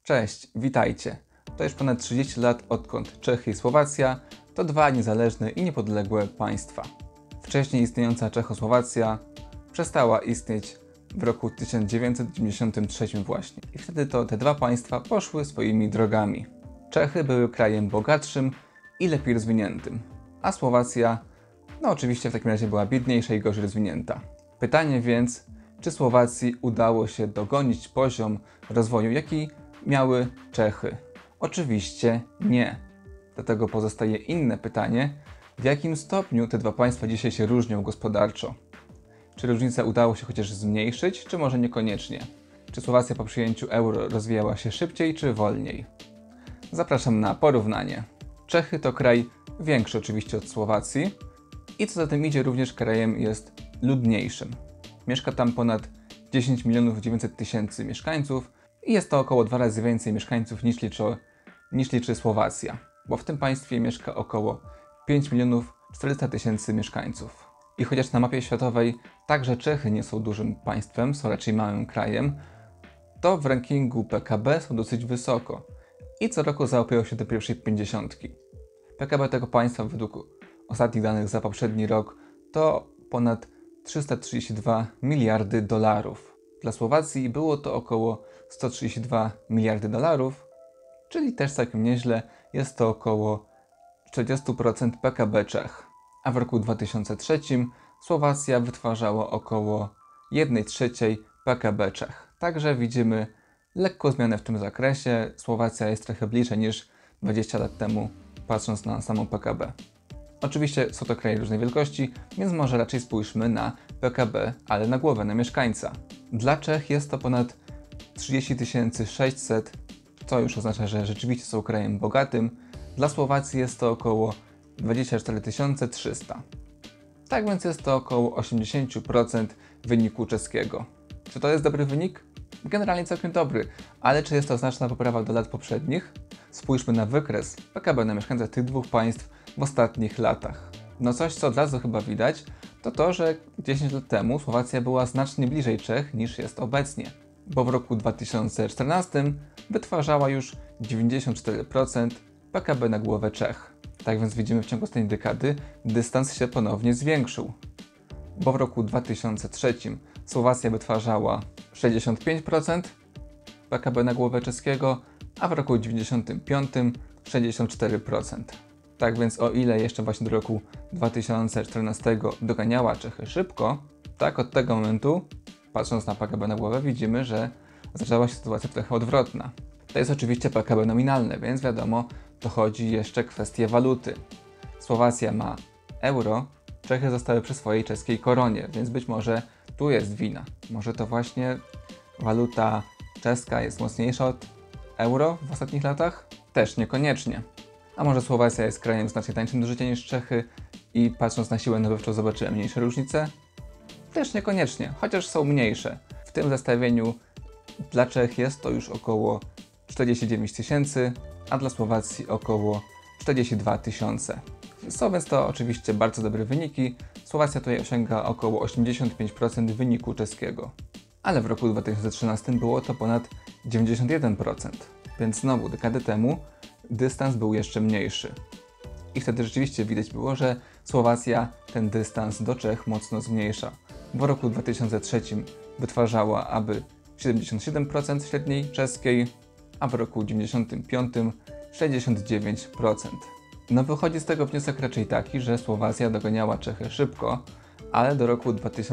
Cześć, witajcie. To już ponad 30 lat odkąd Czechy i Słowacja to dwa niezależne i niepodległe państwa. Wcześniej istniejąca Czechosłowacja przestała istnieć w roku 1993 właśnie. I wtedy to te dwa państwa poszły swoimi drogami. Czechy były krajem bogatszym i lepiej rozwiniętym, a Słowacja, oczywiście w takim razie była biedniejsza i gorzej rozwinięta. Pytanie więc, czy Słowacji udało się dogonić poziom rozwoju, jaki miały Czechy? Oczywiście nie. Dlatego pozostaje inne pytanie, w jakim stopniu te dwa państwa dzisiaj się różnią gospodarczo? Czy różnicę udało się chociaż zmniejszyć, czy może niekoniecznie? Czy Słowacja po przyjęciu euro rozwijała się szybciej, czy wolniej? Zapraszam na porównanie. Czechy to kraj większy oczywiście od Słowacji i co za tym idzie również krajem jest ludniejszym. Mieszka tam ponad 10 900 000 mieszkańców i jest to około 2 razy więcej mieszkańców niż liczy Słowacja, bo w tym państwie mieszka około 5 400 000 mieszkańców. I chociaż na mapie światowej także Czechy nie są dużym państwem, są raczej małym krajem, to w rankingu PKB są dosyć wysoko i co roku załapują się do pierwszej 50. PKB tego państwa według ostatnich danych za poprzedni rok to ponad 332 miliardy dolarów. Dla Słowacji było to około 132 miliardy dolarów, czyli też całkiem nieźle, jest to około 40% PKB Czech. A w roku 2003 Słowacja wytwarzała około 1/3 PKB Czech. Także widzimy lekką zmianę w tym zakresie. Słowacja jest trochę bliżej niż 20 lat temu, patrząc na samą PKB. Oczywiście są to kraje różnej wielkości, więc może raczej spójrzmy na PKB, ale na głowę, na mieszkańca. Dla Czech jest to ponad 30 600, co już oznacza, że rzeczywiście są krajem bogatym. Dla Słowacji jest to około 24 300. Tak więc jest to około 80% wyniku czeskiego. Czy to jest dobry wynik? Generalnie całkiem dobry, ale czy jest to znaczna poprawa do lat poprzednich? Spójrzmy na wykres PKB na mieszkańca tych dwóch państw w ostatnich latach. Coś, co od razu chyba widać, to to, że 10 lat temu Słowacja była znacznie bliżej Czech niż jest obecnie, bo w roku 2014 wytwarzała już 94% PKB na głowę Czech. Tak więc widzimy, w ciągu ostatniej dekady dystans się ponownie zwiększył, bo w roku 2003 Słowacja wytwarzała 65% PKB na głowę czeskiego, a w roku 1995 64%. Tak więc o ile jeszcze właśnie do roku 2014 doganiała Czechy szybko, tak od tego momentu, patrząc na PKB na głowę, widzimy, że zaczęła się sytuacja trochę odwrotna. To jest oczywiście PKB nominalne, więc wiadomo, dochodzi jeszcze kwestia waluty. Słowacja ma euro, Czechy zostały przy swojej czeskiej koronie, więc być może tu jest wina. Może to właśnie waluta czeska jest mocniejsza od euro w ostatnich latach? Też niekoniecznie. A może Słowacja jest krajem znacznie tańszym do życia niż Czechy i patrząc na siłę nabywczą zobaczymy mniejsze różnice? Też niekoniecznie, chociaż są mniejsze. W tym zestawieniu dla Czech jest to już około 49 000, a dla Słowacji około 42 000. Są więc to oczywiście bardzo dobre wyniki. Słowacja tutaj osiąga około 85% wyniku czeskiego. Ale w roku 2013 było to ponad 91%, więc znowu dekadę temu dystans był jeszcze mniejszy. I wtedy rzeczywiście widać było, że Słowacja ten dystans do Czech mocno zmniejsza. W roku 2003 wytwarzała aby 77% średniej czeskiej, a w roku 1995 69%. Wychodzi z tego wniosek raczej taki, że Słowacja doganiała Czechy szybko, ale do roku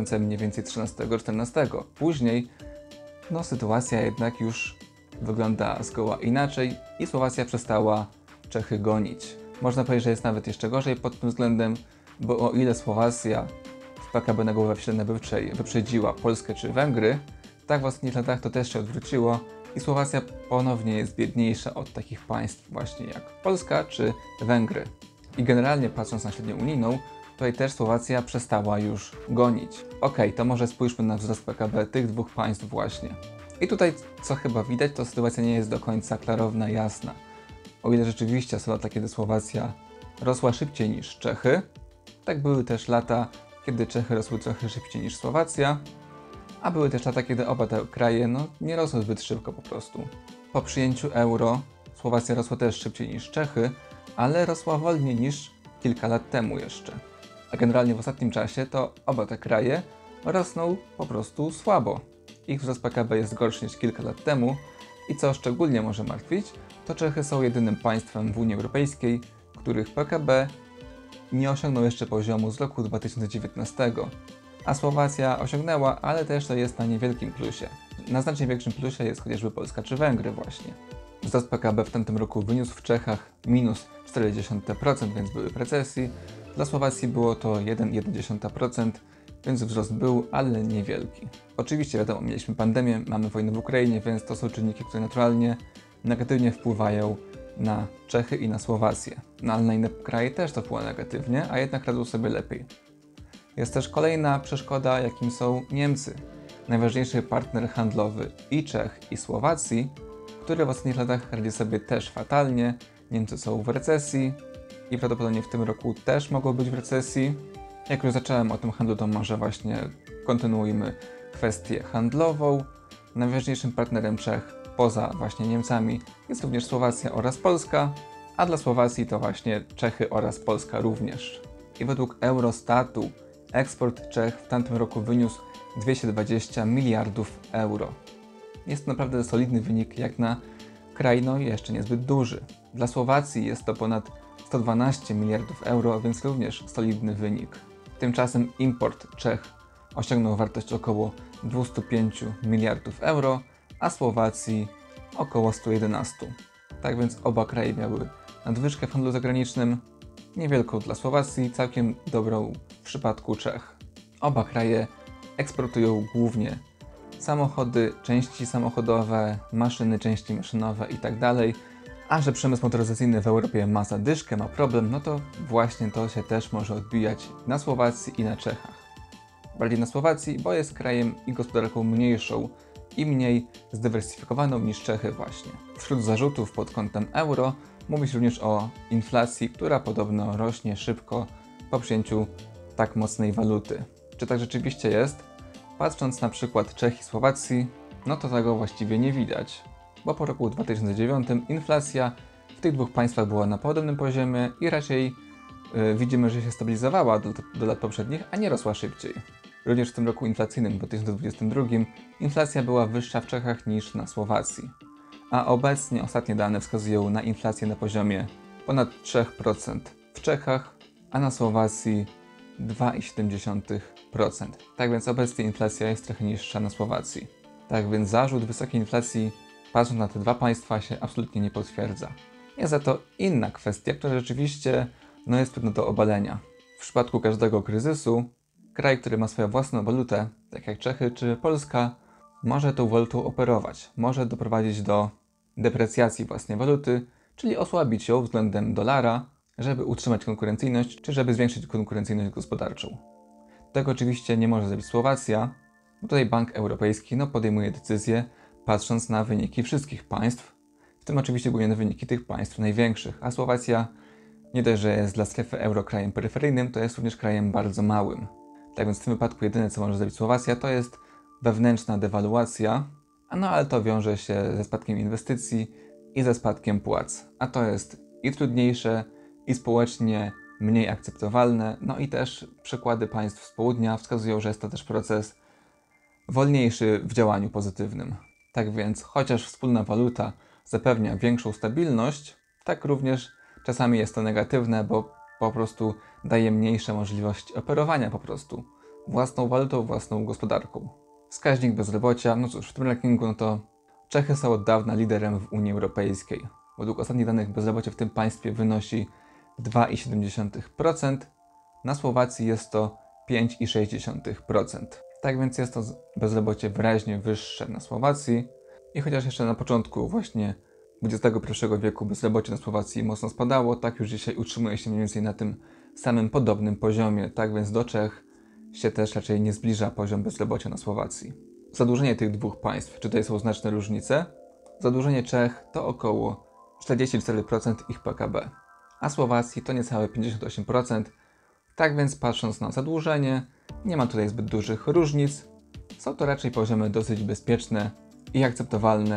2013-14. Później sytuacja jednak już wygląda zgoła inaczej i Słowacja przestała Czechy gonić. Można powiedzieć, że jest nawet jeszcze gorzej pod tym względem, bo o ile Słowacja w PKB na głowę w sile nabywczej wyprzedziła Polskę czy Węgry, tak w ostatnich latach to też się odwróciło i Słowacja ponownie jest biedniejsza od takich państw właśnie jak Polska czy Węgry. I generalnie patrząc na średnią unijną, tutaj też Słowacja przestała już gonić. To może spójrzmy na wzrost PKB tych dwóch państw właśnie. I tutaj, co chyba widać, to sytuacja nie jest do końca klarowna, jasna. O ile rzeczywiście są lata, kiedy Słowacja rosła szybciej niż Czechy, tak były też lata, kiedy Czechy rosły trochę szybciej niż Słowacja, a były też lata, kiedy oba te kraje nie rosły zbyt szybko po prostu. Po przyjęciu euro Słowacja rosła też szybciej niż Czechy, ale rosła wolniej niż kilka lat temu jeszcze. A generalnie w ostatnim czasie to oba te kraje rosną po prostu słabo. Ich wzrost PKB jest gorszy niż kilka lat temu i co szczególnie może martwić, to Czechy są jedynym państwem w Unii Europejskiej, których PKB nie osiągnął jeszcze poziomu z roku 2019, a Słowacja osiągnęła, ale też to jest na niewielkim plusie. Na znacznie większym plusie jest chociażby Polska czy Węgry właśnie. Wzrost PKB w tamtym roku wyniósł w Czechach minus 0,4%, więc były w recesji. Dla Słowacji było to 1,1%, więc wzrost był, ale niewielki. Oczywiście wiadomo, mieliśmy pandemię, mamy wojnę w Ukrainie, więc to są czynniki, które naturalnie negatywnie wpływają na Czechy i na Słowację. No ale na inne kraje też to wpływa negatywnie, a jednak radzą sobie lepiej. Jest też kolejna przeszkoda, jakim są Niemcy. Najważniejszy partner handlowy i Czech, i Słowacji, który w ostatnich latach radzi sobie też fatalnie. Niemcy są w recesji i prawdopodobnie w tym roku też mogą być w recesji. Jak już zacząłem o tym handlu, to może właśnie kontynuujmy kwestię handlową. Najważniejszym partnerem Czech poza właśnie Niemcami jest również Słowacja oraz Polska, a dla Słowacji to właśnie Czechy oraz Polska również. I według Eurostatu eksport Czech w tamtym roku wyniósł 220 miliardów euro. Jest to naprawdę solidny wynik jak na kraj, no jeszcze niezbyt duży. Dla Słowacji jest to ponad 112 miliardów euro, więc również solidny wynik. Tymczasem import Czech osiągnął wartość około 205 miliardów euro, a Słowacji około 111. Tak więc oba kraje miały nadwyżkę w handlu zagranicznym, niewielką dla Słowacji, całkiem dobrą w przypadku Czech. Oba kraje eksportują głównie samochody, części samochodowe, maszyny, części maszynowe itd. A że przemysł motoryzacyjny w Europie ma zadyszkę, ma problem, no to właśnie to się też może odbijać na Słowacji i na Czechach. Bardziej na Słowacji, bo jest krajem i gospodarką mniejszą i mniej zdywersyfikowaną niż Czechy właśnie. Wśród zarzutów pod kątem euro mówi się również o inflacji, która podobno rośnie szybko po przyjęciu tak mocnej waluty. Czy tak rzeczywiście jest? Patrząc na przykład Czech i Słowacji, no to tego właściwie nie widać, bo po roku 2009 inflacja w tych dwóch państwach była na podobnym poziomie i raczej widzimy, że się stabilizowała do lat poprzednich, a nie rosła szybciej. Również w tym roku inflacyjnym 2022 inflacja była wyższa w Czechach niż na Słowacji, a obecnie ostatnie dane wskazują na inflację na poziomie ponad 3% w Czechach, a na Słowacji 2,7%. Tak więc obecnie inflacja jest trochę niższa na Słowacji. Tak więc zarzut wysokiej inflacji, patrząc na te dwa państwa, się absolutnie nie potwierdza. Jest za to inna kwestia, która rzeczywiście jest trudna do obalenia. W przypadku każdego kryzysu, kraj, który ma swoją własną walutę, tak jak Czechy czy Polska, może tą walutą operować. Może doprowadzić do deprecjacji własnej waluty, czyli osłabić ją względem dolara, żeby utrzymać konkurencyjność, czy żeby zwiększyć konkurencyjność gospodarczą. Tego oczywiście nie może zrobić Słowacja, bo tutaj Bank Europejski podejmuje decyzje patrząc na wyniki wszystkich państw, w tym oczywiście głównie na wyniki tych państw największych, a Słowacja nie dość, że jest dla strefy euro krajem peryferyjnym, to jest również krajem bardzo małym. Tak więc w tym wypadku jedyne, co może zrobić Słowacja, to jest wewnętrzna dewaluacja, ale to wiąże się ze spadkiem inwestycji i ze spadkiem płac, a to jest i trudniejsze, i społecznie mniej akceptowalne, i też przykłady państw z południa wskazują, że jest to też proces wolniejszy w działaniu pozytywnym. Tak więc, chociaż wspólna waluta zapewnia większą stabilność, tak również czasami jest to negatywne, bo po prostu daje mniejsze możliwości operowania po prostu własną walutą, własną gospodarką. Wskaźnik bezrobocia, w tym rankingu to Czechy są od dawna liderem w Unii Europejskiej. Według ostatnich danych bezrobocie w tym państwie wynosi 2,7%, na Słowacji jest to 5,6%. Tak więc jest to bezrobocie wyraźnie wyższe na Słowacji i chociaż jeszcze na początku właśnie XXI wieku bezrobocie na Słowacji mocno spadało, tak już dzisiaj utrzymuje się mniej więcej na tym samym podobnym poziomie, tak więc do Czech się też raczej nie zbliża poziom bezrobocia na Słowacji. Zadłużenie tych dwóch państw, czy tutaj są znaczne różnice? Zadłużenie Czech to około 44% ich PKB, a Słowacji to niecałe 58%. Tak więc patrząc na zadłużenie, nie ma tutaj zbyt dużych różnic. Są to raczej poziomy dosyć bezpieczne i akceptowalne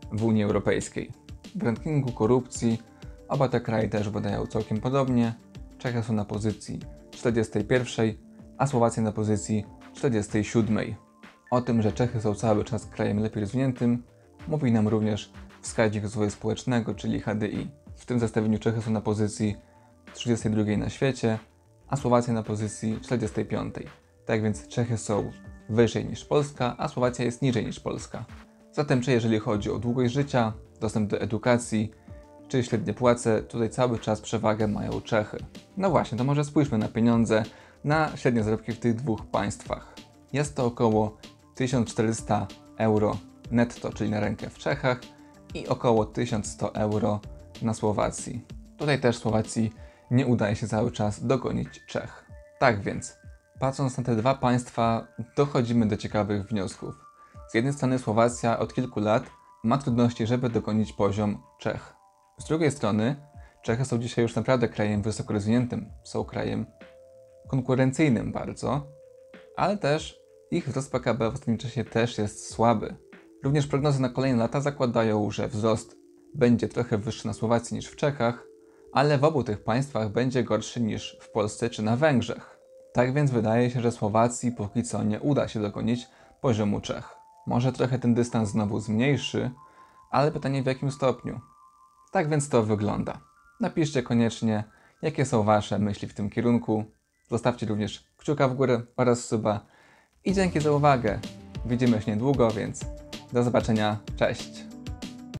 w Unii Europejskiej. W rankingu korupcji oba te kraje też wydają całkiem podobnie. Czechy są na pozycji 41, a Słowacja na pozycji 47. O tym, że Czechy są cały czas krajem lepiej rozwiniętym, mówi nam również wskaźnik rozwoju społecznego, czyli HDI. W tym zestawieniu Czechy są na pozycji 32 na świecie, a Słowacja na pozycji 45. Tak więc Czechy są wyżej niż Polska, a Słowacja jest niżej niż Polska. Zatem czy jeżeli chodzi o długość życia, dostęp do edukacji, czy średnie płace, tutaj cały czas przewagę mają Czechy. No właśnie, to może spójrzmy na pieniądze, na średnie zarobki w tych dwóch państwach. Jest to około 1400 euro netto, czyli na rękę w Czechach, i około 1100 euro na Słowacji. Tutaj też Słowacji nie udaje się cały czas dogonić Czech. Tak więc, patrząc na te dwa państwa, dochodzimy do ciekawych wniosków. Z jednej strony Słowacja od kilku lat ma trudności, żeby dogonić poziom Czech. Z drugiej strony Czechy są dzisiaj już naprawdę krajem wysoko rozwiniętym, są krajem konkurencyjnym bardzo, ale też ich wzrost PKB w ostatnim czasie też jest słaby. Również prognozy na kolejne lata zakładają, że wzrost będzie trochę wyższy na Słowacji niż w Czechach, ale w obu tych państwach będzie gorszy niż w Polsce czy na Węgrzech. Tak więc wydaje się, że Słowacji póki co nie uda się dogonić poziomu Czech. Może trochę ten dystans znowu zmniejszy, ale pytanie w jakim stopniu. Tak więc to wygląda. Napiszcie koniecznie, jakie są Wasze myśli w tym kierunku. Zostawcie również kciuka w górę oraz suba. I dzięki za uwagę. Widzimy się niedługo, więc do zobaczenia. Cześć!